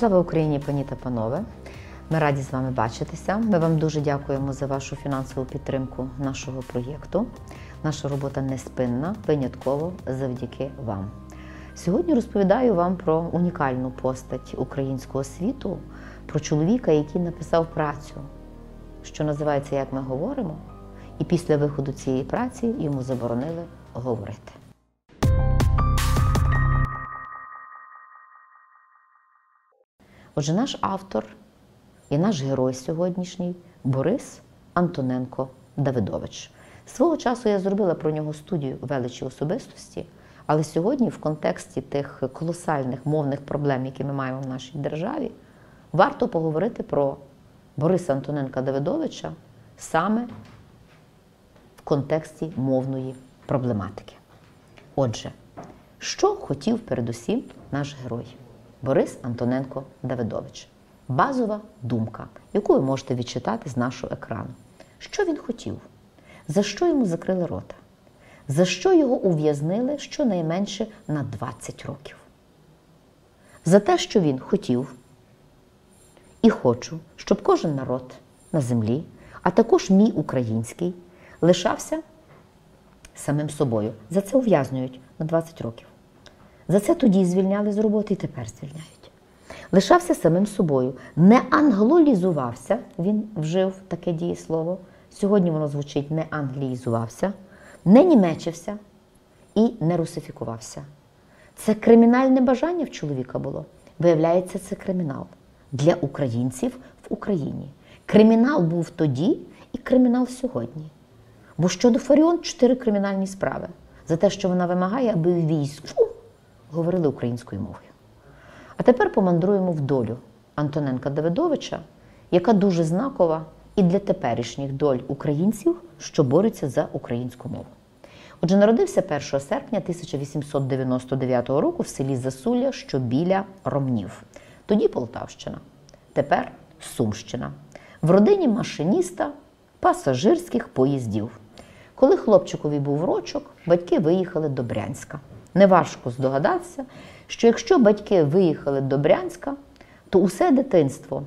Слава Україні, пані та панове! Ми раді з вами бачитися. Ми вам дуже дякуємо за вашу фінансову підтримку нашого проєкту. Наша робота неспинна, винятково завдяки вам. Сьогодні розповідаю вам про унікальну постать українського світу, про чоловіка, який написав працю, що називається «Як ми говоримо», і після виходу цієї праці йому заборонили говорити. Отже, наш автор і наш герой сьогоднішній – Борис Антоненко Давидович. Свого часу я зробила про нього студію величі особистості, але сьогодні в контексті тих колосальних мовних проблем, які ми маємо в нашій державі, варто поговорити про Бориса Антоненка Давидовича саме в контексті мовної проблематики. Отже, що хотів передусім наш герой? Борис Антоненко Давидович. Базова думка, яку ви можете відчитати з нашого екрану. Що він хотів? За що йому закрили рота? За що його ув'язнили щонайменше на 20 років? За те, що він хотів і хочу, щоб кожен народ на землі, а також мій український, лишався самим собою. За це ув'язнюють на 20 років. За це тоді звільняли з роботи і тепер звільняють. Лишався самим собою, не англолізувався, він вжив таке дієслово, сьогодні воно звучить не англіїзувався, не німечився і не русифікувався. Це кримінальне бажання в чоловіка було. Виявляється, це кримінал для українців в Україні. Кримінал був тоді і кримінал сьогодні. Бо щодо Фаріон 4 кримінальні справи за те, що вона вимагає, аби в війську говорили українською мовою. А тепер помандруємо в долю Антоненка Давидовича, яка дуже знакова і для теперішніх доль українців, що борються за українську мову. Отже, народився 1 серпня 1899 року в селі Засулля, що біля Ромнів. Тоді Полтавщина, тепер Сумщина. В родині машиніста пасажирських поїздів. Коли хлопчикові був рочок, батьки виїхали до Брянська. Неважко здогадатися, що якщо батьки виїхали до Брянська, то усе дитинство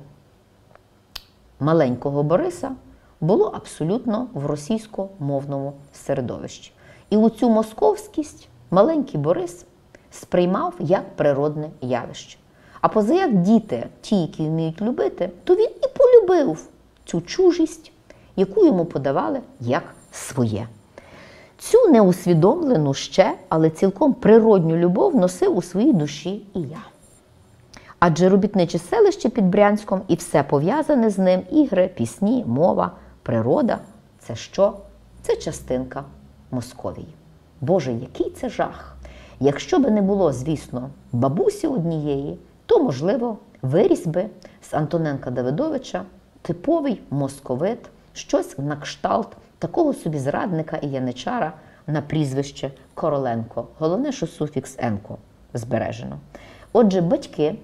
маленького Бориса було абсолютно в російськомовному середовищі. І у цю московськість маленький Борис сприймав як природне явище. А позаяк діти, ті, які вміють любити, то він і полюбив цю чужість, яку йому подавали як своє. Цю неусвідомлену ще, але цілком природню любов носив у своїй душі і я. Адже робітниче селище під Брянськом і все пов'язане з ним – ігри, пісні, мова, природа – це що? Це частинка Московії. Боже, який це жах! Якщо би не було, звісно, бабусі однієї, то, можливо, виріс би з Антоненка Давидовича типовий московит, щось на кшталт такого собі зрадника і яничара на прізвище Короленко. Головне, що суфікс «енко» збережено. Отже, батьки,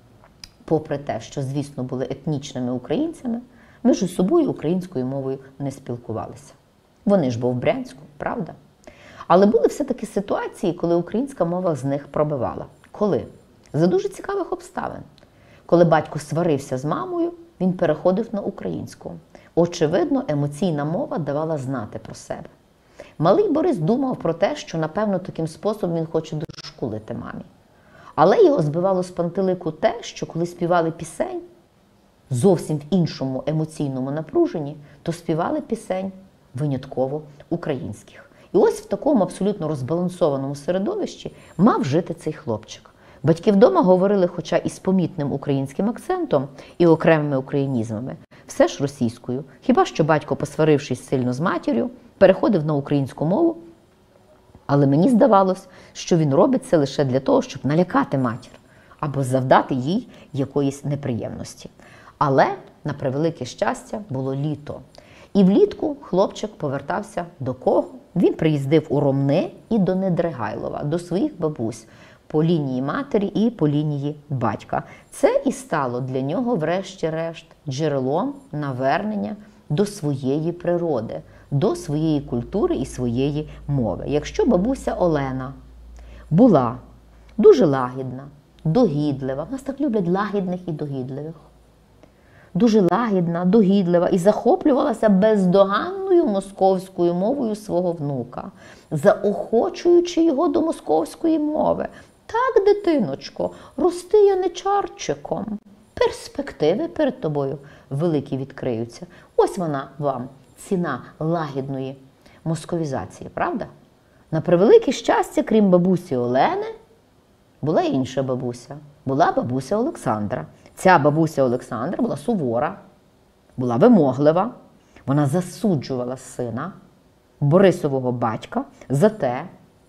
попри те, що, звісно, були етнічними українцями, між собою українською мовою не спілкувалися. Вони ж був в Брянську, правда? Але були все-таки ситуації, коли українська мова з них пробивала. Коли? За дуже цікавих обставин. Коли батько сварився з мамою, він переходив на українську. Очевидно, емоційна мова давала знати про себе. Малий Борис думав про те, що, напевно, таким способом він хоче дошкулити мамі. Але його збивало з пантелику те, що коли співали пісень, зовсім в іншому емоційному напруженні, то співали пісень винятково українських. І ось в такому абсолютно розбалансованому середовищі мав жити цей хлопчик. Батьки вдома говорили, хоча і з помітним українським акцентом, і окремими українізмами, все ж російською. Хіба що батько, посварившись сильно з матір'ю, переходив на українську мову, але мені здавалось, що він робить це лише для того, щоб налякати матір або завдати їй якоїсь неприємності. Але, на превелике щастя, було літо. І влітку хлопчик повертався до кого? Він приїздив у Ромни і до Недригайлова, до своїх бабусь, по лінії матері і по лінії батька. Це і стало для нього, врешті-решт, джерелом навернення до своєї природи, до своєї культури і своєї мови. Якщо бабуся Олена була дуже лагідна, догідлива. В нас так люблять лагідних і догідливих. Дуже лагідна, догідлива і захоплювалася бездоганною московською мовою свого внука, заохочуючи його до московської мови. Так, дитиночко, рости яничарчиком. Перспективи перед тобою великі відкриються. Ось вона вам, ціна лагідної московізації, правда? На превелике щастя, крім бабусі Олени, була інша бабуся. Була бабуся Олександра. Ця бабуся Олександра була сувора, була вимоглива. Вона засуджувала сина, Борисового батька, за те,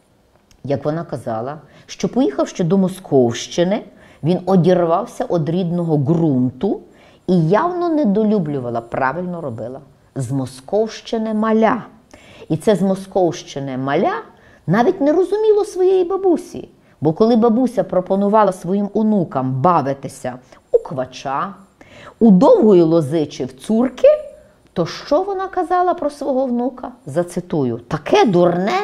як вона казала, що поїхавши до Московщини, він одірвався від рідного ґрунту і явно недолюблювала, правильно робила, з Московщини маля. І це з Московщини маля навіть не розуміло своєї бабусі. Бо коли бабуся пропонувала своїм онукам бавитися у квача, у довгої лози чи в цурки, то що вона казала про свого внука? Зацитую: «Таке дурне,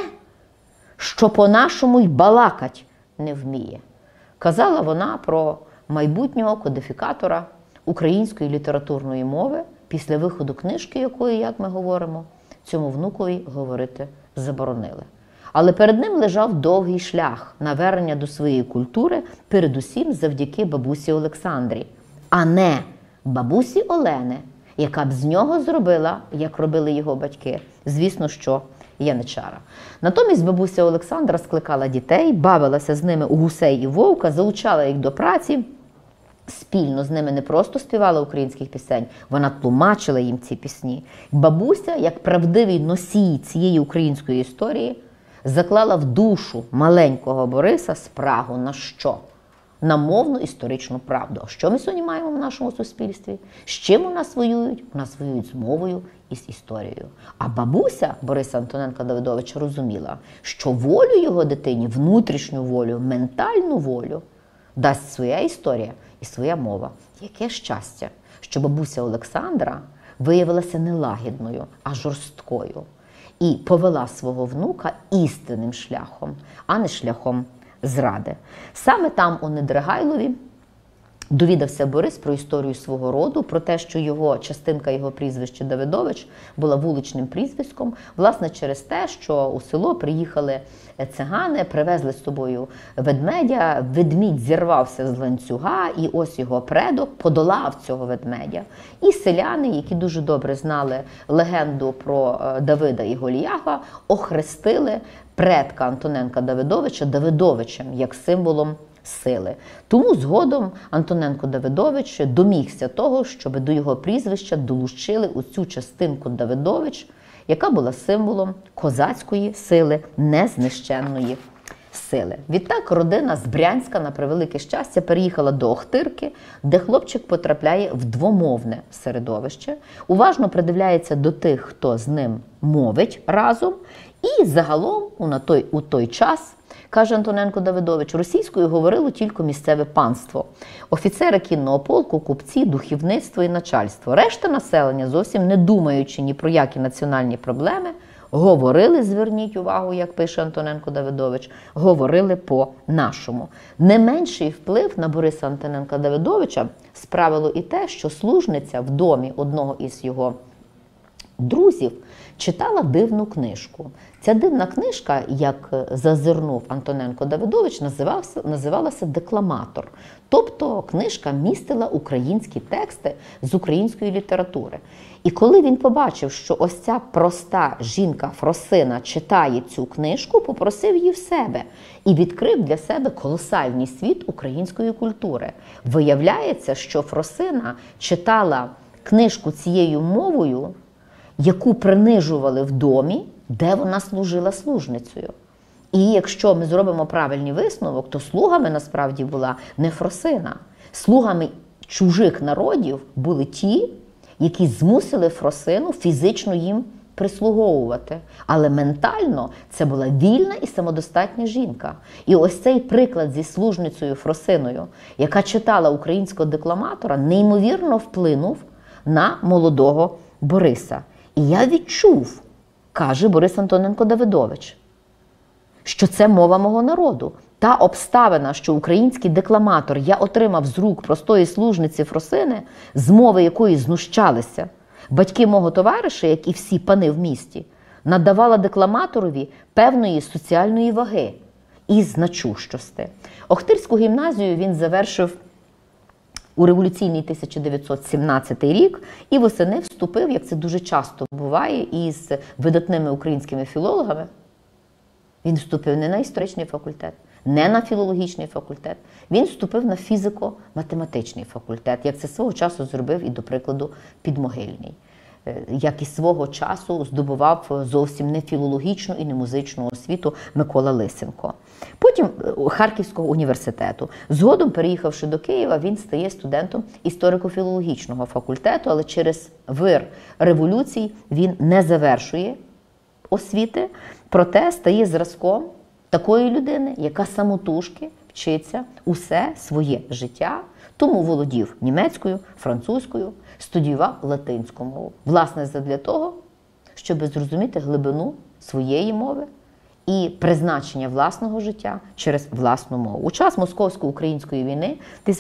що по-нашому й балакать не вміє». Казала вона про майбутнього кодифікатора української літературної мови, після виходу книжки якої, як ми говоримо, цьому внукові говорити заборонили. Але перед ним лежав довгий шлях навернення до своєї культури, передусім завдяки бабусі Олександрі, а не бабусі Олени, яка б з нього зробила, як робили його батьки, звісно, що яничара. Натомість бабуся Олександра скликала дітей, бавилася з ними у гусей і вовка, залучала їх до праці, спільно з ними не просто співала українських пісень, вона тлумачила їм ці пісні. Бабуся, як правдивий носій цієї української історії, заклала в душу маленького Бориса спрагу на що? На мовну історичну правду. А що ми сьогодні маємо в нашому суспільстві? З чим у нас воюють? У нас воюють з мовою і з історією. А бабуся Бориса Антоненка Давидовича розуміла, що волю його дитині, внутрішню волю, ментальну волю дасть своя історія і своя мова. Яке щастя, що бабуся Олександра виявилася не лагідною, а жорсткою. І повела свого внука істинним шляхом, а не шляхом зради. Саме там, у Недригайлові, довідався Борис про історію свого роду, про те, що частинка його прізвища Давидович була вуличним прізвиськом, власне, через те, що у село приїхали цигани, привезли з собою ведмедя, ведмідь зірвався з ланцюга, і ось його предок подолав цього ведмедя. І селяни, які дуже добре знали легенду про Давида і Голіафа, охрестили предка Антоненка Давидовича Давидовичем, як символом сили. Тому згодом Антоненко Давидович домігся того, щоб до його прізвища долучили оцю частинку Давидович, яка була символом козацької сили, незнищенної сили. Відтак родина з Брянська, на превелике щастя, переїхала до Охтирки, де хлопчик потрапляє в двомовне середовище, уважно придивляється до тих, хто з ним мовить разом, і загалом у той час, каже Антоненко Давидович, російською говорило тільки місцеве панство, офіцери кінного полку, купці, духовництво і начальство. Решта населення, зовсім не думаючи ні про які національні проблеми, говорили, зверніть увагу, як пише Антоненко Давидович, говорили по-нашому. Не менший вплив на Бориса Антоненка Давидовича справило і те, що служниця в домі одного із його друзів читала дивну книжку. Ця дивна книжка, як зазирнув Антоненко Давидович, називалася «Декламатор». Тобто книжка містила українські тексти з української літератури. І коли він побачив, що ось ця проста жінка Фросина читає цю книжку, попросив її в себе і відкрив для себе колосальний світ української культури. Виявляється, що Фросина читала книжку цією мовою, яку принижували в домі, де вона служила служницею. І якщо ми зробимо правильний висновок, то слугами насправді була не Фросина. Слугами чужих народів були ті, які змусили Фросину фізично їм прислуговувати. Але ментально це була вільна і самодостатня жінка. І ось цей приклад зі служницею Фросиною, яка читала українського декламатора, неймовірно вплинув на молодого Бориса. І я відчув, каже Борис Антоненко Давидович, що це мова мого народу. Та обставина, що український декламатор я отримав з рук простої служниці Фросини, з мови якої знущалися батьки мого товариша, як і всі пани в місті, надавала декламаторові певної соціальної ваги і значущості. Охтирську гімназію він завершив у революційний 1917 рік і восени вступив, як це дуже часто буває, із видатними українськими філологами. Він вступив не на історичний факультет, не на філологічний факультет. Він вступив на фізико-математичний факультет, як це свого часу зробив і, до прикладу, Підмогильний. Як і свого часу здобував зовсім не філологічну і не музичну освіту Микола Лисенко. Потім Харківського університету. Згодом, переїхавши до Києва, він стає студентом історико-філологічного факультету, але через вир революцій він не завершує освіти, проте стає зразком такої людини, яка самотужки вчиться усе своє життя, тому володів німецькою, французькою, студіював латинську мову. Власне, задля того, щоб зрозуміти глибину своєї мови і призначення власного життя через власну мову. У час Московсько-української війни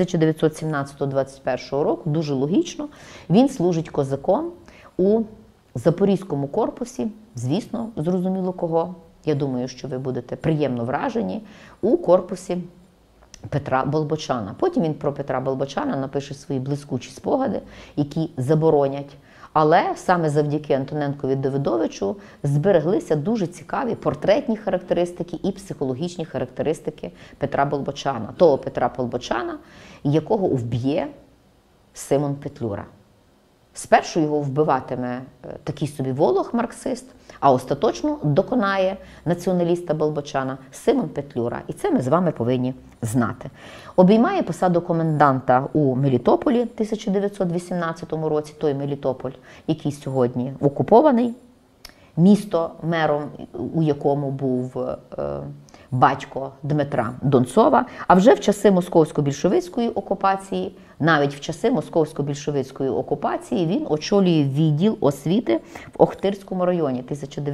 1917-21 року, дуже логічно, він служить козаком у Запорізькому корпусі, звісно, зрозуміло кого. Я думаю, що ви будете приємно вражені, у корпусі Петра Болбочана. Потім він про Петра Болбочана напише свої блискучі спогади, які заборонять. Але саме завдяки Антоненкові Давидовичу збереглися дуже цікаві портретні характеристики і психологічні характеристики Петра Болбочана. Того Петра Болбочана, якого вб'є Симон Петлюра. Спершу його вбиватиме такий собі волох-марксист, а остаточно доконає націоналіста Болбочана Симон Петлюра. І це ми з вами повинні знати. Обіймає посаду коменданта у Мелітополі в 1918 році, той Мелітополь, який сьогодні окупований, місто, мером у якому був батько Дмитра Донцова, а вже в часи московсько-більшовицької окупації, навіть в часи московсько-більшовицької окупації він очолює відділ освіти в Охтирському районі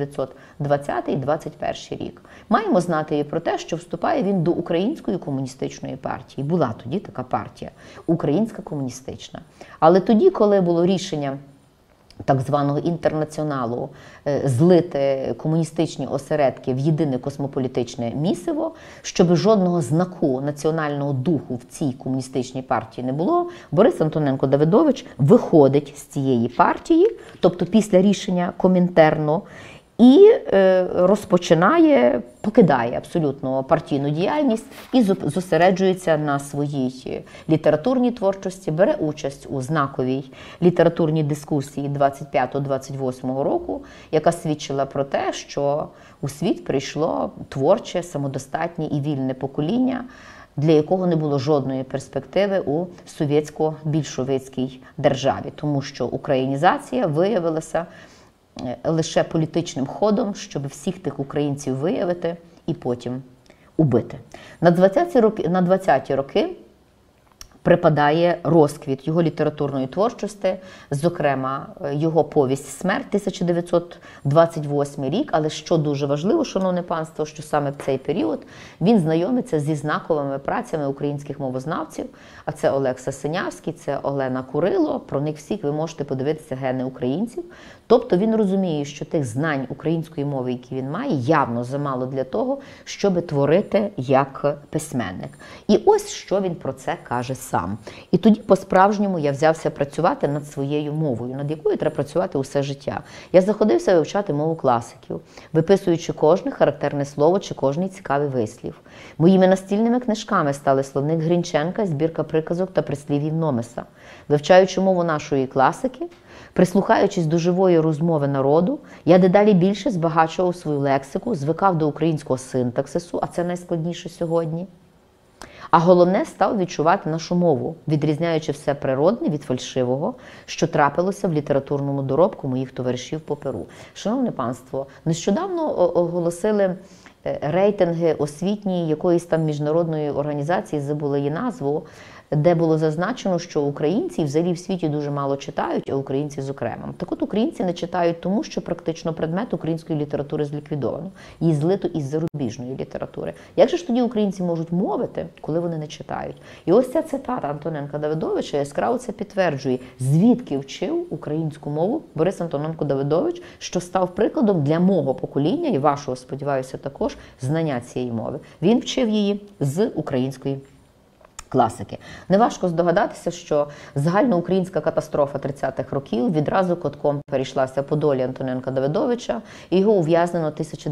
1920-21 рік. Маємо знати і про те, що вступає він до Української комуністичної партії. Була тоді така партія – Українська комуністична. Але тоді, коли було рішення так званого інтернаціоналу злити комуністичні осередки в єдине космополітичне місиво, щоб жодного знаку національного духу в цій комуністичній партії не було, Борис Антоненко Давидович виходить з цієї партії, тобто після рішення Комінтерну, і покидає абсолютно партійну діяльність і зосереджується на своїй літературній творчості, бере участь у знаковій літературній дискусії 25-28 року, яка свідчила про те, що у світ прийшло творче, самодостатнє і вільне покоління, для якого не було жодної перспективи у совєтсько-більшовицькій державі, тому що українізація виявилася лише політичним ходом, щоб всіх тих українців виявити і потім убити. На 20-ті роки припадає розквіт його літературної творчості, зокрема, його повість «Смерть» 1928 рік, але що дуже важливо, шановне панство, що саме в цей період він знайомиться зі знаковими працями українських мовознавців, а це Олег Сасинявський, це Олена Курило, про них всіх ви можете подивитися «Гени українців». Тобто він розуміє, що тих знань української мови, які він має, явно замало для того, щоб творити як письменник. І ось що він про це каже сам. І тоді по-справжньому я взявся працювати над своєю мовою, над якою треба працювати усе життя. Я заходився вивчати мову класиків, виписуючи кожне характерне слово чи кожний цікавий вислів. Моїми настільними книжками стали словник Грінченка, збірка приказок та прислів'їв Номеса. Вивчаючи мову нашої класики, прислухаючись до живої розмови народу, я дедалі більше збагачував свою лексику, звикав до українського синтаксису, а це найскладніше сьогодні. А головне, став відчувати нашу мову, відрізняючи все природне від фальшивого, що трапилося в літературному доробку моїх товаришів по Перу. Шановне панство, нещодавно оголосили рейтинги освітні якоїсь там міжнародної організації, забула її назву, де було зазначено, що українці взагалі в світі дуже мало читають, а українці зокрема. Так от українці не читають тому, що практично предмет української літератури зліквідовано. Її злито із зарубіжної літератури. Як же ж тоді українці можуть мовити, коли вони не читають? І ось ця цитата Антоненка Давидовича яскраво це підтверджує, звідки вчив українську мову Борис Антоненко Давидович, що став прикладом для мого покоління і вашого, сподіваюся, також знання цієї мови. Він вчив її з української класики. Неважко здогадатися, що загальноукраїнська катастрофа 30-х років відразу котком перейшлася по долі Антоненка Давидовича, і його ув'язнено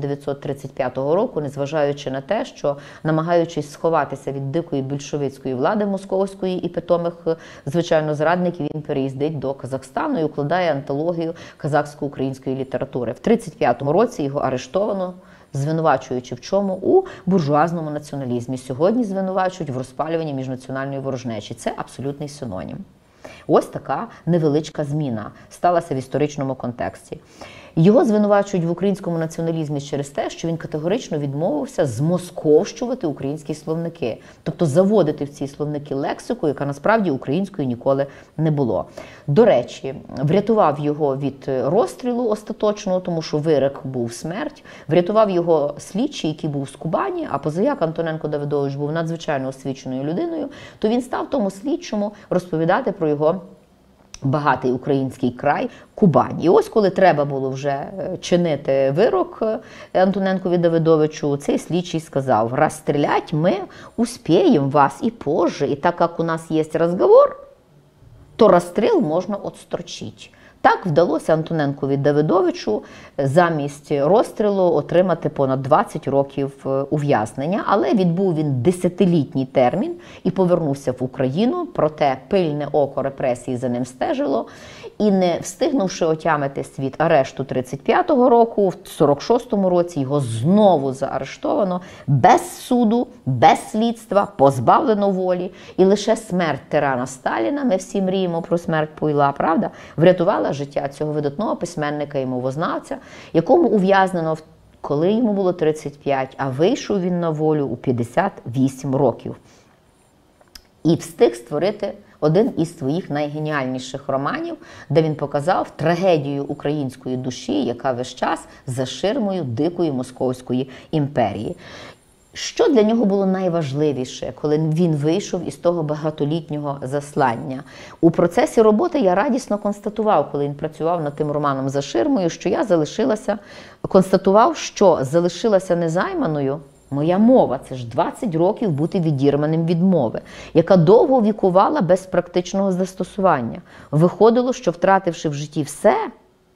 1935 року, незважаючи на те, що, намагаючись сховатися від дикої більшовицької влади московської і питомих, звичайно, зрадників, він переїздить до Казахстану і укладає антологію казахсько-української літератури. В 1935 році його арештовано, звинувачуючи в чому? У буржуазному націоналізмі. Сьогодні звинувачують в розпалюванні міжнаціональної ворожнечі. Це абсолютний синонім. Ось така невеличка зміна сталася в історичному контексті. Його звинувачують в українському націоналізмі через те, що він категорично відмовився змосковщувати українські словники. Тобто заводити в ці словники лексику, яка насправді українською ніколи не було. До речі, врятував його від розстрілу остаточного, тому що вирок був смерть. Врятував його слідчий, який був з Кубані, а позаяк Антоненко Давидович був надзвичайно освіченою людиною, то він став тому слідчому розповідати про його багатий український край Кубань. І ось коли треба було вже чинити вирок Антоненкові Давидовичу, цей слідчий сказав: «Розстрілять ми успіємо вас і позже, і так як у нас є розговор, то розстріл можна отстрочити». Так вдалося Антоненкові Давидовичу замість розстрілу отримати понад 20 років ув'язнення, але відбув він 10-літній термін і повернувся в Україну, проте пильне око репресії за ним стежило, і не встигнувши отямитись від арешту 35-го року, в 46-му році його знову заарештовано, без суду, без слідства, позбавлено волі, і лише смерть тирана Сталіна, ми всі мріємо про смерть Пуйла, правда, врятувала життя цього видатного письменника і мовознавця, якому ув'язнено, коли йому було 35, а вийшов він на волю у 58 років. І встиг створити один із своїх найгеніальніших романів, де він показав трагедію української душі, яка весь час за ширмою дикої московської імперії. Що для нього було найважливіше, коли він вийшов із того багатолітнього заслання? У процесі роботи я радісно констатував, коли він працював над тим романом «За ширмою», що я констатував, що залишилася незайманою моя мова. Це ж 20 років бути відірваним від мови, яка довго вікувала без практичного застосування. Виходило, що втративши в житті все,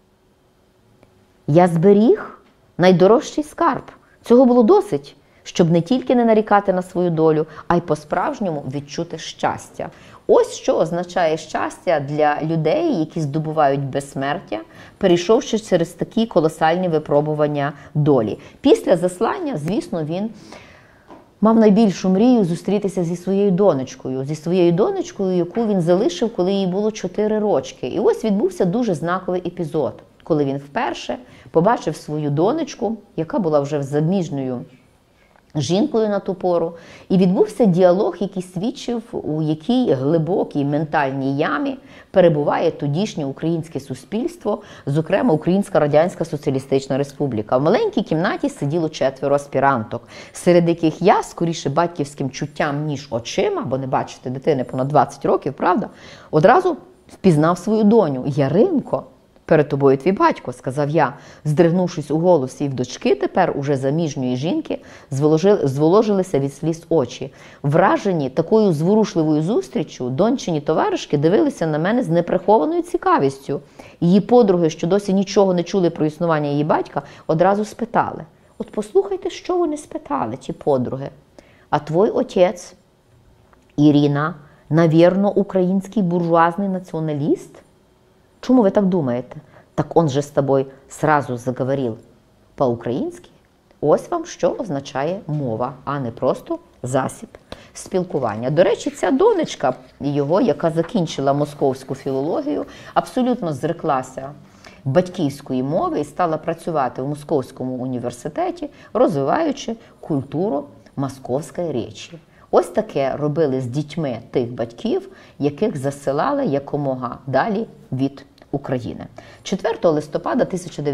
я зберіг найдорожчий скарб. Цього було досить, щоб не тільки не нарікати на свою долю, а й по-справжньому відчути щастя. Ось що означає щастя для людей, які здобувають безсмертя, перейшовши через такі колосальні випробування долі. Після заслання, звісно, він мав найбільшу мрію зустрітися зі своєю донечкою, яку він залишив, коли їй було 4 рочки. І ось відбувся дуже знаковий епізод, коли він вперше побачив свою донечку, яка була вже заміжньою жінкою на ту пору, і відбувся діалог, який свідчив, у якій глибокій ментальній ямі перебуває тодішнє українське суспільство, зокрема Українська Радянська Соціалістична Республіка. В маленькій кімнаті сиділо 4 аспіранток, серед яких я, скоріше батьківським чуттям, ніж очима, бо не бачите дитини понад 20 років, правда, одразу впізнав свою доню. «Яринко, перед тобою твій батько», – сказав я, здригнувшись у голосі, і в дочки тепер уже заміжньої жінки зволожилися від сліз очі. Вражені такою зворушливою зустріччю, дончині товаришки дивилися на мене з неприхованою цікавістю. Її подруги, що досі нічого не чули про існування її батька, одразу спитали: «От послухайте, що вони спитали, ті подруги. А твій отець, Ірина, навірно, український буржуазний націоналіст? Чому ви так думаєте? Так он же с тобой сразу заговорил по-українськи». Ось вам що означає мова, а не просто засіб спілкування. До речі, ця донечка його, яка закінчила московську філологію, абсолютно зреклася батьківської мови і стала працювати в Московському університеті, розвиваючи культуру московської речі. Ось таке робили з дітьми тих батьків, яких засилали якомога далі від України. 4 листопада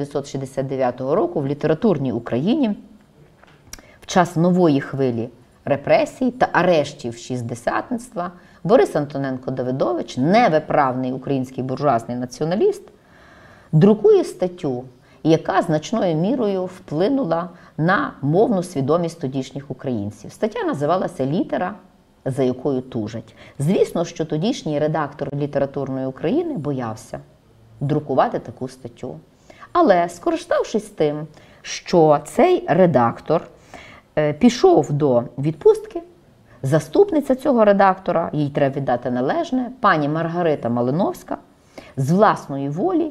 1969 року в літературній Україні в час нової хвилі репресій та арештів шістдесятництва Борис Антоненко-Давидович, невиправний український буржуазний націоналіст, друкує статтю, яка значною мірою вплинула на мовну свідомість тодішніх українців. Стаття називалася «Літера, за якою тужать». Звісно, що тодішній редактор літературної України боявся друкувати таку статтю. Але, скориставшись тим, що цей редактор пішов до відпустки, заступниця цього редактора, їй треба віддати належне, пані Маргарита Малиновська, з власної волі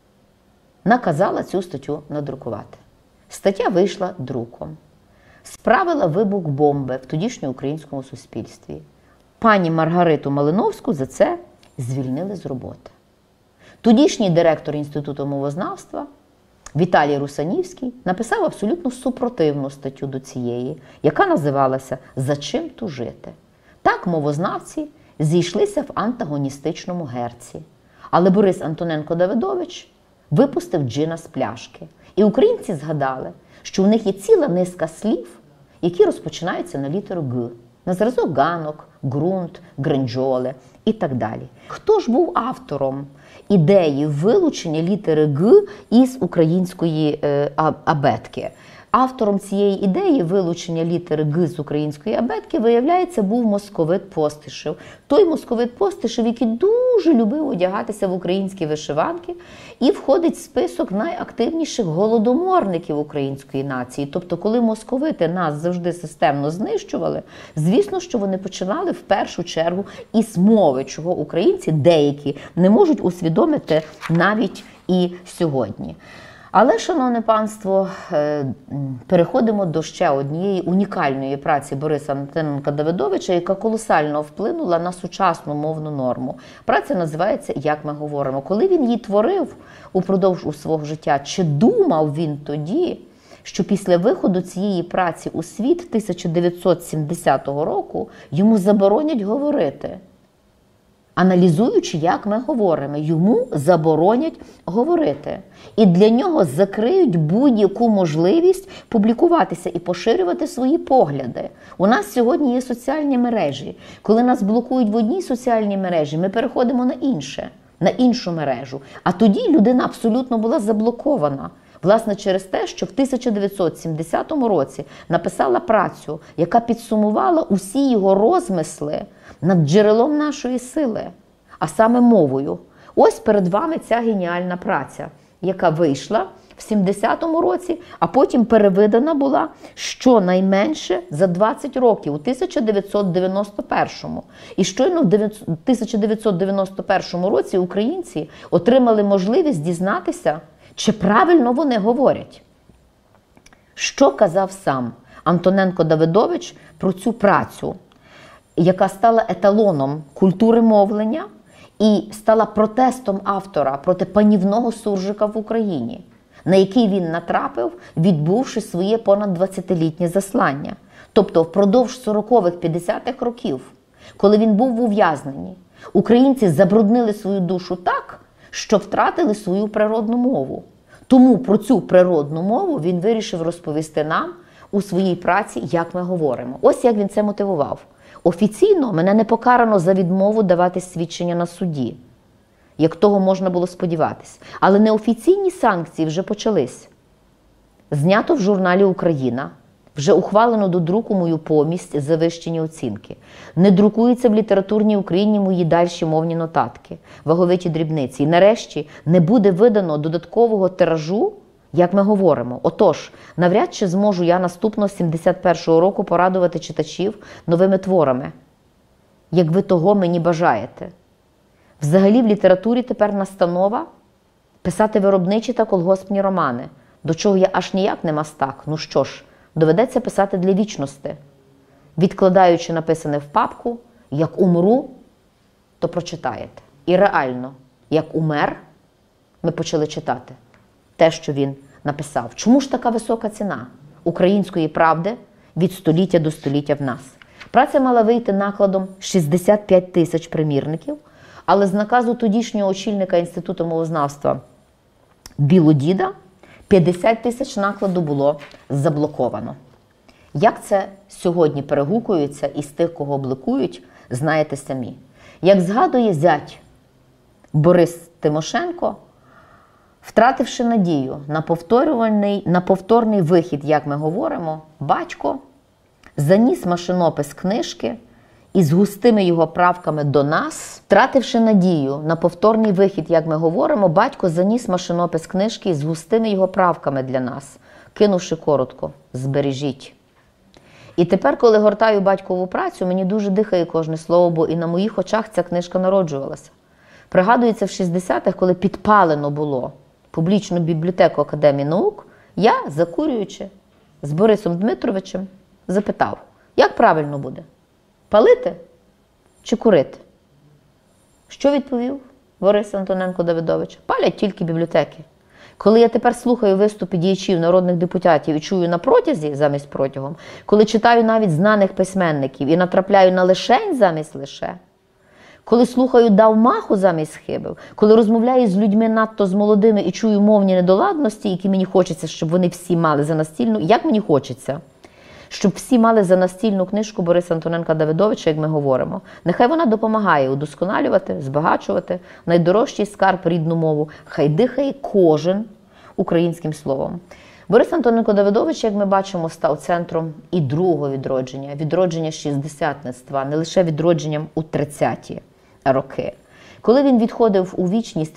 наказала цю статтю надрукувати. Стаття вийшла друком. Справила вибух бомби в тодішньому українському суспільстві. Пані Маргариту Малиновську за це звільнили з роботи. Тодішній директор Інституту мовознавства Віталій Русанівський написав абсолютно супротивну статтю до цієї, яка називалася «За чим тужити?». Так мовознавці зійшлися в антагоністичному герці. Але Борис Антоненко-Давидович випустив джина з пляшки. І українці згадали, що у них є ціла низка слів, які розпочинаються на літеру «г». На зразок ганок, ґрунт, гринджоле і так далі. Хто ж був автором ідеї вилучення літери «г» із української абетки? Автором цієї ідеї вилучення літери «г» з української абетки, виявляється, був московит Постишев. Той московит Постишев, який дуже любив одягатися в українські вишиванки і входить в список найактивніших голодоморників української нації. Тобто, коли московити нас завжди системно знищували, звісно, що вони починали в першу чергу із мови, чого українці деякі не можуть усвідомити навіть і сьогодні. Але, шановне панство, переходимо до ще однієї унікальної праці Бориса Антоненка-Давидовича, яка колосально вплинула на сучасну мовну норму. Праця називається «Як ми говоримо». Коли він її творив упродовж свого життя, чи думав він тоді, що після виходу цієї праці у світ 1970 року йому заборонять говорити? Аналізуючи, як ми говоримо, йому заборонять говорити. І для нього закриють будь-яку можливість публікуватися і поширювати свої погляди. У нас сьогодні є соціальні мережі. Коли нас блокують в одній соціальній мережі, ми переходимо на іншу мережу. А тоді людина абсолютно була заблокована. Власне, через те, що в 1970 році написала працю, яка підсумувала усі його розмисли над джерелом нашої сили, а саме мовою. Ось перед вами ця геніальна праця, яка вийшла в 70-му році, а потім перевидана була щонайменше за 20 років, у 1991-му. І щойно в 1991 році українці отримали можливість дізнатися, чи правильно вони говорять. Що казав сам Антоненко-Давидович про цю працю, яка стала еталоном культури мовлення і стала протестом автора проти панівного суржика в Україні, на який він натрапив, відбувши своє понад 20-літнє заслання. Тобто впродовж 40-х, 50-х років, коли він був в ув'язненні, українці забруднили свою душу так, що втратили свою природну мову. Тому про цю природну мову він вирішив розповісти нам у своїй праці «Як ми говоримо». Ось як він це мотивував. Офіційно мене не покарано за відмову давати свідчення на суді, як того можна було сподіватись. Але неофіційні санкції вже почались. Знято в журналі «Україна», вже ухвалено до друку мою повість «Завищені оцінки». Не друкуються в літературній Україні мої дальші мовні нотатки, ваговиті дрібниці. І нарешті не буде видано додаткового тиражу, як ми говоримо. Отож, навряд чи зможу я наступного 71-го року порадувати читачів новими творами, як ви того мені бажаєте. Взагалі в літературі тепер настанова писати виробничі та колгоспні романи, до чого я аж ніяк не мастак. Ну що ж, доведеться писати для вічності. Відкладаючи написане в папку, як умру, то прочитаєте. І реально, як умер, ми почали читати те, що він написав. Чому ж така висока ціна української правди від століття до століття в нас? Праця мала вийти накладом 65 тисяч примірників, але з наказу тодішнього очільника Інституту мовознавства Білодіда 50 тисяч накладу було заблоковано. Як це сьогодні перегукується із тих, кого блокують, знаєте самі. Як згадує зять Борис Тимошенко, втративши надію на повторний вихід, як ми говоримо, батько заніс машинопис книжки із густими його правками до нас. Втративши надію на повторний вихід, як ми говоримо, батько заніс машинопис книжки із густими його правками для нас, кинувши коротко «збережіть». І тепер, коли гортаю батькову працю, мені дуже дихає кожне слово, бо і на моїх очах ця книжка народжувалася. Пригадується, в 60-х, коли підпалено було публічну бібліотеку Академії наук, я, закурюючи з Борисом Дмитровичем, запитав, як правильно буде? Палити чи курити? Що відповів Борис Антоненко Давидович? Палять тільки бібліотеки. Коли я тепер слухаю виступи діячів, народних депутатів і чую на протязі замість протягом, коли читаю навіть знаних письменників і натрапляю на лишень замість лише, коли слухаю дав маху замість хибив, коли розмовляю з людьми надто з молодими і чую мовні недоладності, які мені хочеться, щоб вони всі мали за настільну, як мені хочеться, щоб всі мали за настільну книжку Бориса Антоненка Давидовича, як ми говоримо. Нехай вона допомагає удосконалювати, збагачувати найдорожчий скарб рідну мову. Хай дихає кожен українським словом. Борис Антоненко Давидович, як ми бачимо, став центром і другого відродження, відродження шістдесятництва, не лише відродженням у 30-ті роки. Коли він відходив у вічність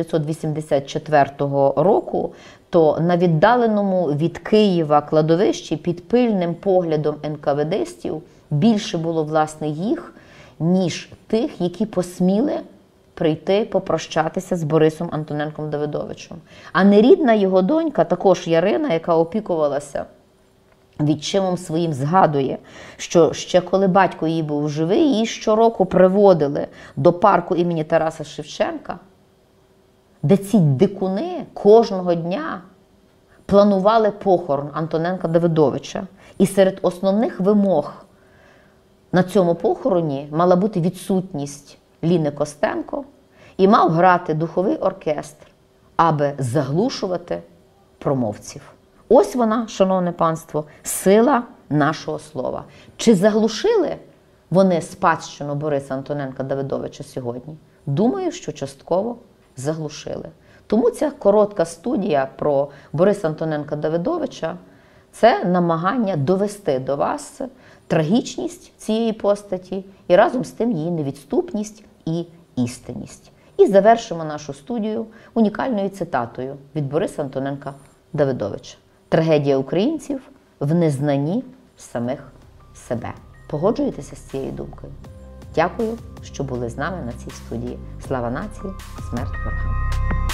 1984 року, то на віддаленому від Києва кладовищі під пильним поглядом НКВДстів більше було, власне, їх, ніж тих, які посміли прийти попрощатися з Борисом Антоненком Давидовичем. А нерідна його донька, також Ярина, яка опікувалася відчимом своїм, згадує, що ще коли батько її був живий, її щороку приводили до парку імені Тараса Шевченка, де ці дикуни кожного дня планували похорон Антоненка Давидовича. І серед основних вимог на цьому похороні мала бути відсутність Ліни Костенко і мав грати духовий оркестр, аби заглушувати промовців. Ось вона, шановне панство, сила нашого слова. Чи заглушили вони спадщину Бориса Антоненка Давидовича сьогодні? Думаю, що частково заглушили. Тому ця коротка студія про Бориса Антоненка Давидовича – це намагання довести до вас трагічність цієї постаті і разом з тим її невідступність і істинність. І завершимо нашу студію унікальною цитатою від Бориса Антоненка Давидовича. «Трагедія українців в незнанні самих себе». Погоджуєтеся з цією думкою? Дякую, що були з нами на цій студії. Слава нації, смерть ворогам!